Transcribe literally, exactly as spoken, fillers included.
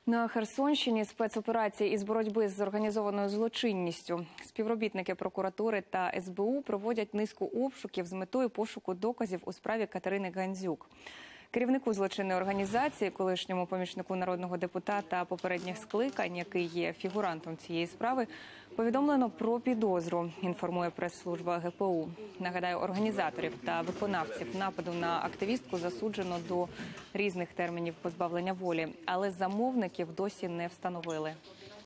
На Херсонщині спецоперації із боротьби з організованою злочинністю. Співробітники прокуратури та ес бе у проводять низку обшуків з метою пошуку доказів у справі Катерини Гандзюк. Керівнику злочинної організації, колишньому помічнику народного депутата попередніх скликань, який є фігурантом цієї справи, повідомлено про підозру, інформує прес-служба ге пе у. Нагадаю, організаторів та виконавців нападу на активістку засуджено до різних термінів позбавлення волі, але замовників досі не встановили.